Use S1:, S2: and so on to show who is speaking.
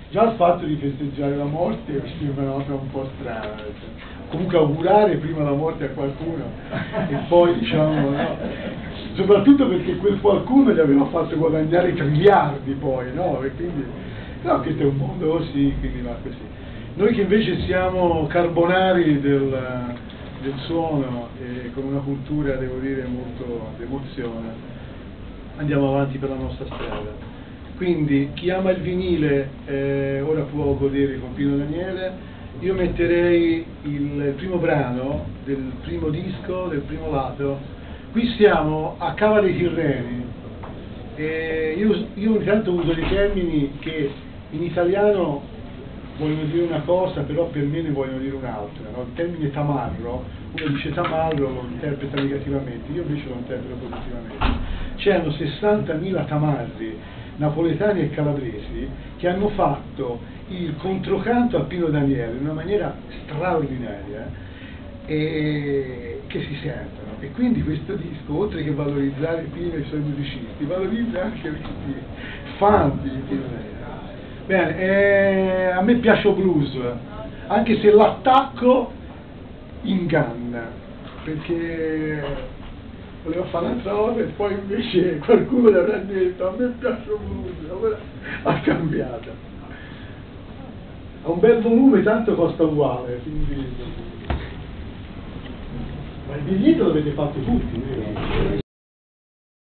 S1: già il fatto di festeggiare la morte mi sembra una cosa un po' strana, comunque augurare prima la morte a qualcuno e poi diciamo no, soprattutto perché quel qualcuno gli aveva fatto guadagnare triliardi poi, no? E quindi no, questo è un mondo così, quindi va così. Noi che invece siamo carbonari del suono e con una cultura, devo dire, molto d'emozione, andiamo avanti per la nostra strada. Quindi chi ama il vinile ora può godere con Pino Daniele. Io metterei il primo brano del primo disco, del primo lato. Qui siamo a Cava dei Tirreni. Io intanto uso dei termini che in italiano vogliono dire una cosa, però per me ne vogliono dire un'altra, no? Il termine tamarro, uno dice tamarro, lo interpreta negativamente, io invece lo interpreto positivamente. C'erano 60.000 tamarri napoletani e calabresi che hanno fatto il controcanto a Pino Daniele in una maniera straordinaria e che si sentono, e quindi questo disco, oltre che valorizzare Pino e i suoi musicisti, valorizza anche questi fan di Pino Daniele. Bene, a me piace il blues, anche se l'attacco inganna, perché voleva fare un'altra cosa e poi invece qualcuno gli avrà detto a me piace il blues, allora ha cambiato. Ha un bel volume, tanto costa uguale, quindi... Ma il biglietto l'avete fatto tutti, vero?